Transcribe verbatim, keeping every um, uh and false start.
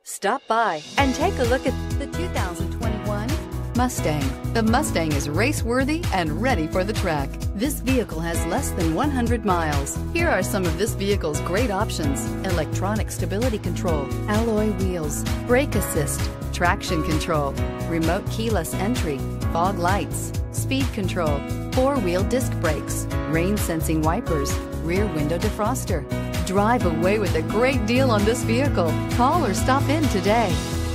Stop by and take a look at the two thousand twenty-one Mustang. The Mustang is race-worthy and ready for the track. This vehicle has less than one hundred miles. Here are some of this vehicle's great options: electronic stability control, alloy wheels, brake assist, traction control, remote keyless entry, fog lights, speed control, four-wheel disc brakes, rain-sensing wipers, rear window defroster. Drive away with a great deal on this vehicle. Call or stop in today.